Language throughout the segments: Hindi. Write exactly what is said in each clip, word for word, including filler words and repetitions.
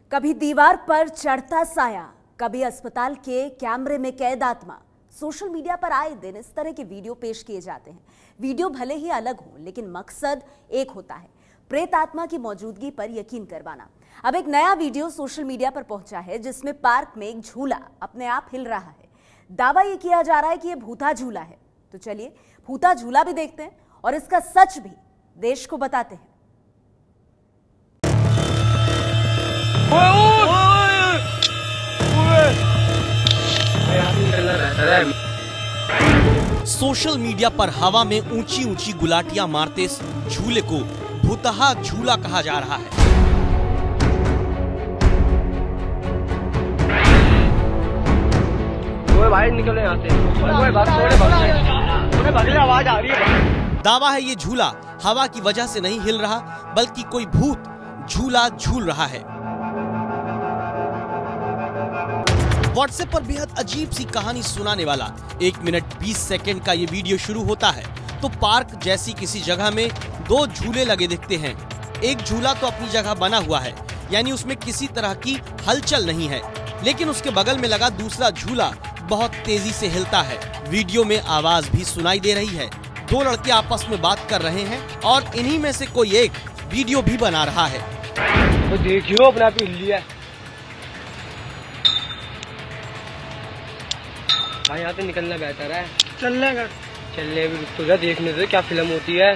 कभी दीवार पर चढ़ता साया, कभी अस्पताल के कैमरे में कैद आत्मा। सोशल मीडिया पर आए दिन इस तरह के वीडियो पेश किए जाते हैं। वीडियो भले ही अलग हो, लेकिन मकसद एक होता है, प्रेत आत्मा की मौजूदगी पर यकीन करवाना। अब एक नया वीडियो सोशल मीडिया पर पहुंचा है, जिसमें पार्क में एक झूला अपने आप हिल रहा है। दावा यह किया जा रहा है कि यह भूता झूला है। तो चलिए भूता झूला भी देखते हैं और इसका सच भी देश को बताते हैं। सोशल मीडिया पर हवा में ऊंची ऊंची गुलाटियां मारते इस झूले को भूतहा झूला कहा जा रहा है। भाई निकले यहाँ से, आवाज आ रही है। दावा है ये झूला हवा की वजह से नहीं हिल रहा, बल्कि कोई भूत झूला झूल रहा है। व्हाट्सएप पर बेहद अजीब सी कहानी सुनाने वाला एक मिनट बीस सेकंड का ये वीडियो शुरू होता है तो पार्क जैसी किसी जगह में दो झूले लगे दिखते हैं। एक झूला तो अपनी जगह बना हुआ है, यानी उसमें किसी तरह की हलचल नहीं है, लेकिन उसके बगल में लगा दूसरा झूला बहुत तेजी से हिलता है। वीडियो में आवाज भी सुनाई दे रही है। दो लड़के आपस में बात कर रहे हैं और इन्हीं में से कोई एक वीडियो भी बना रहा है। तो देखियो अपना भी हिल लिया भाई, यहाँ से निकलना बेहतर है। चलने का चलने भी रुक तो जा, देखने से क्या फिल्म होती है।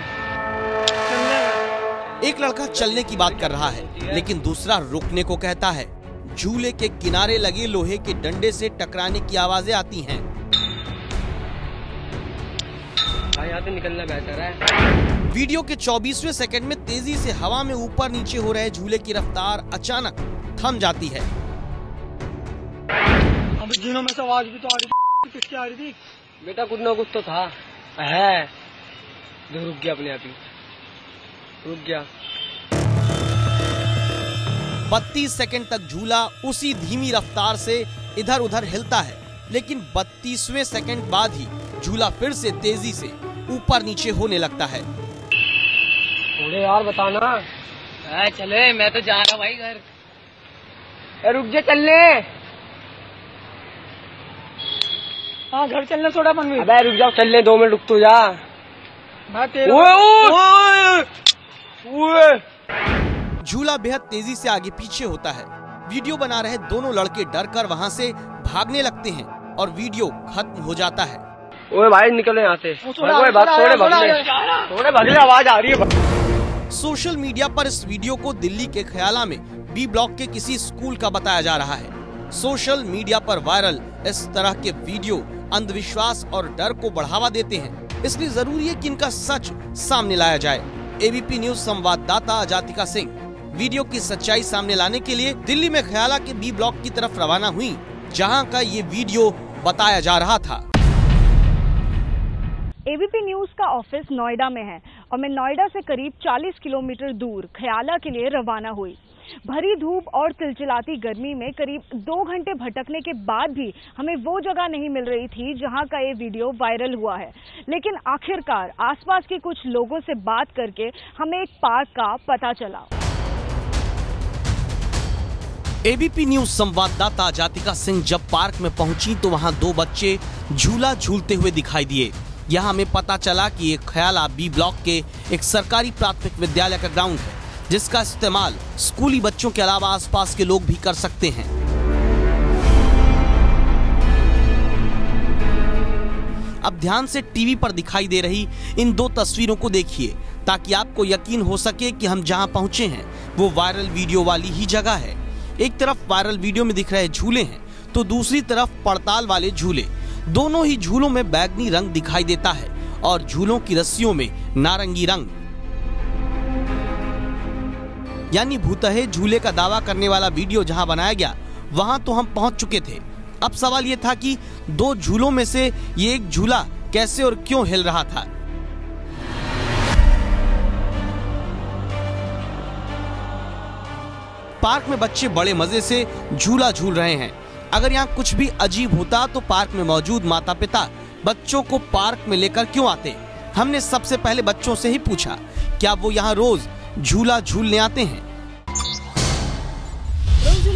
एक लड़का चलने की बात कर रहा है, लेकिन दूसरा रुकने को कहता है। झूले के किनारे लगे लोहे के डंडे से टकराने की आवाजें आती हैं। भाई यहाँ से निकलना बेहतर है। वीडियो के चौबीसवें सेकंड में तेजी से हवा में ऊपर नीचे हो रहे झूले की रफ्तार अचानक थम जाती है। अब जीनों में से आवाज भी तो आ रही थी, किसकी आ रही थी? बेटा कुछ ना कुछ तो था है। जो रुक गया अपने आप ही, रुक गया। बत्तीस सेकंड तक झूला उसी धीमी रफ्तार से इधर उधर हिलता है, लेकिन बत्तीसवें सेकंड बाद ही झूला फिर से तेजी से ऊपर नीचे होने लगता है। थोड़े यार बताना। आ, चले, मैं तो जा रहा भाई घर। ए, रुक जा, चलने। हाँ घर चलने थोड़ा मन में। अबे रुक जाओ, चलने दो मिनट, रुक तो जा। झूला बेहद तेजी से आगे पीछे होता है। वीडियो बना रहे दोनों लड़के डर कर वहाँ से भागने लगते हैं और वीडियो खत्म हो जाता है। ओए भाई निकले यहाँ से, थोड़े भगले, थोड़े भगले, आवाज आ रही है। सोशल मीडिया पर इस वीडियो को दिल्ली के ख्याला में बी ब्लॉक के किसी स्कूल का बताया जा रहा है। सोशल मीडिया पर वायरल इस तरह के वीडियो अंधविश्वास और डर को बढ़ावा देते हैं, इसलिए जरूरी है कि इनका सच सामने लाया जाए। एबीपी न्यूज संवाददाता अजातिका सिंह वीडियो की सच्चाई सामने लाने के लिए दिल्ली में ख्याला के बी ब्लॉक की तरफ रवाना हुई, जहां का ये वीडियो बताया जा रहा था। एबीपी न्यूज का ऑफिस नोएडा में है और मैं नोएडा से करीब चालीस किलोमीटर दूर ख्याला के लिए रवाना हुई। भरी धूप और चिलचिलाती गर्मी में करीब दो घंटे भटकने के बाद भी हमें वो जगह नहीं मिल रही थी जहां का ये वीडियो वायरल हुआ है, लेकिन आखिरकार आसपास के कुछ लोगों से बात करके हमें एक पार्क का पता चला। एबीपी न्यूज संवाददाता जातिका सिंह जब पार्क में पहुंची तो वहां दो बच्चे झूला झूलते हुए दिखाई दिए। यहां हमें पता चला कि ये ख्याला बी ब्लॉक के एक सरकारी प्राथमिक विद्यालय का ग्राउंड है, जिसका इस्तेमाल स्कूली बच्चों के अलावा आसपास के लोग भी कर सकते हैं। अब ध्यान से टीवी पर दिखाई दे रही इन दो तस्वीरों को देखिए, ताकि आपको यकीन हो सके कि हम जहां पहुंचे हैं वो वायरल वीडियो वाली ही जगह है। एक तरफ वायरल वीडियो में दिख रहे झूले हैं, तो दूसरी तरफ पड़ताल वाले झूले। दोनों ही झूलों में बैगनी रंग दिखाई देता है और झूलों की रस्सियों में नारंगी रंग, यानी भूतहे झूले का दावा करने वाला वीडियो जहां बनाया गया वहां तो हम पहुंच चुके थे। अब सवाल ये था कि दो झूलों में से ये एक झूला कैसे और क्यों हिल रहा था। पार्क में बच्चे बड़े मजे से झूला झूल रहे हैं। अगर यहाँ कुछ भी अजीब होता तो पार्क में मौजूद माता पिता बच्चों को पार्क में लेकर क्यों आते। हमने सबसे पहले बच्चों से ही पूछा क्या वो यहाँ रोज झूला झूलने आते हैं। रोज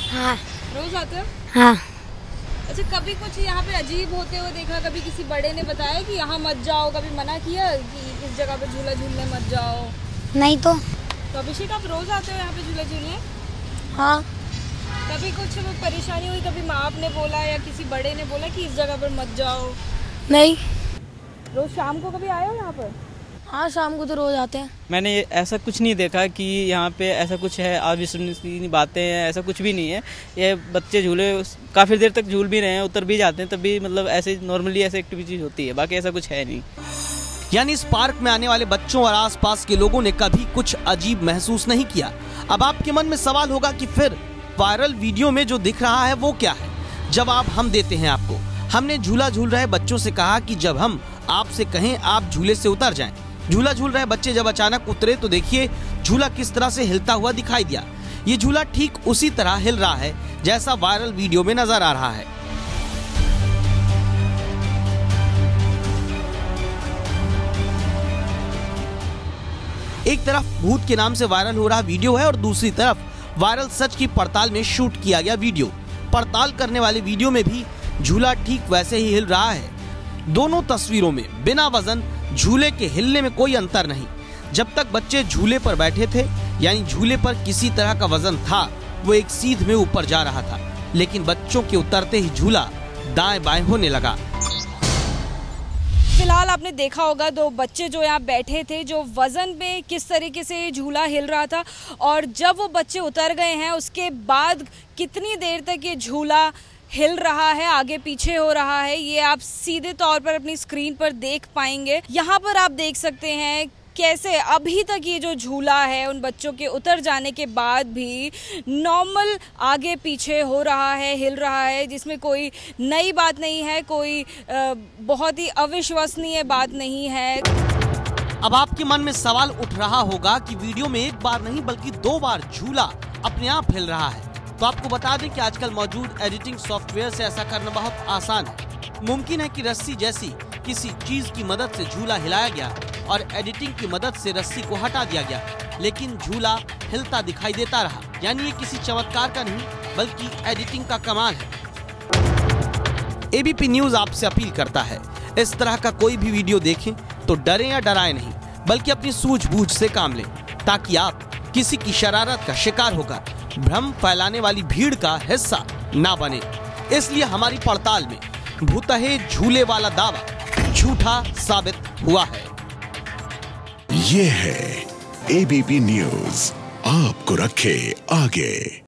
हाँ। रोज आते हो? हाँ। अच्छा, कभी कुछ यहाँ पे अजीब होते हुए देखा? कभी किसी बड़े ने बताया कि यहाँ मत जाओ? कभी मना किया कि इस जगह पे झूला झूलने मत जाओ? नहीं तो। तो अभिषेक, आप रोज आते हो यहाँ पे झूला झूलने? हाँ। कभी कुछ परेशानी हुई? कभी माँ बाप ने बोला या किसी बड़े ने बोला कि इस जगह पर मत जाओ? नहीं। रोज शाम को कभी आए हो यहाँ पर? हाँ, शाम को तो रोज आते हैं। मैंने ऐसा कुछ नहीं देखा कि यहाँ पे ऐसा कुछ है, अविश्वसनीय बातें हैं, ऐसा कुछ भी नहीं है। ये बच्चे झूले काफ़ी देर तक झूल भी रहे हैं, उतर भी जाते हैं, तब भी मतलब ऐसे नॉर्मली ऐसे एक्टिविटीज होती है, बाकी ऐसा कुछ है नहीं। यानी इस पार्क में आने वाले बच्चों और आसपास के लोगों ने कभी कुछ अजीब महसूस नहीं किया। अब आपके मन में सवाल होगा कि फिर वायरल वीडियो में जो दिख रहा है वो क्या है? जवाब हम देते हैं आपको। हमने झूला झूल रहे बच्चों से कहा कि जब हम आपसे कहें आप झूले से उतर जाएं। झूला झूल रहे बच्चे जब अचानक उतरे तो देखिए झूला किस तरह से हिलता हुआ दिखाई दिया। ये झूला ठीक उसी तरह हिल रहा है जैसा वायरल वीडियो में नजर आ रहा है। एक तरफ भूत के नाम से वायरल हो रहा वीडियो है और दूसरी तरफ वायरल सच की पड़ताल में शूट किया गया वीडियो। पड़ताल करने वाले वीडियो में भी झूला ठीक वैसे ही हिल रहा है। दोनों तस्वीरों में बिना वजन झूले के हिलने में कोई अंतर नहीं। जब तक बच्चे झूले पर बैठे थे, यानी झूले पर किसी तरह का वजन था, वो एक सीध में ऊपर जा रहा था, लेकिन बच्चों के उतरते ही झूला दाएं बाएं होने लगा। फिलहाल आपने देखा होगा दो बच्चे जो यहाँ बैठे थे, जो वजन पे किस तरीके से झूला हिल रहा था, और जब वो बच्चे उतर गए हैं उसके बाद कितनी देर तक ये झूला हिल रहा है, आगे पीछे हो रहा है, ये आप सीधे तौर पर अपनी स्क्रीन पर देख पाएंगे। यहाँ पर आप देख सकते हैं कैसे अभी तक ये जो झूला है उन बच्चों के उतर जाने के बाद भी नॉर्मल आगे पीछे हो रहा है, हिल रहा है, जिसमें कोई नई बात नहीं है, कोई आ, बहुत ही अविश्वसनीय बात नहीं है। अब आपके मन में सवाल उठ रहा होगा कि वीडियो में एक बार नहीं बल्कि दो बार झूला अपने आप हिल रहा है। तो आपको बता दें कि आजकल मौजूद एडिटिंग सॉफ्टवेयर से ऐसा करना बहुत आसान है। मुमकिन है कि रस्सी जैसी किसी चीज की मदद से झूला हिलाया गया और एडिटिंग की मदद से रस्सी को हटा दिया गया, लेकिन झूला हिलता दिखाई देता रहा। यानी ये किसी चमत्कार का नहीं बल्कि एडिटिंग का कमाल है। एबीपी न्यूज आपसे अपील करता है, इस तरह का कोई भी वीडियो देखें तो डरें या डराएं नहीं, बल्कि अपनी सूझबूझ से काम लें, ताकि आप किसी की शरारत का शिकार होकर भ्रम फैलाने वाली भीड़ का हिस्सा ना बने। इसलिए हमारी पड़ताल में भूतहे झूले वाला दावा झूठा साबित हुआ है। ये है एबीपी न्यूज, आपको रखे आगे।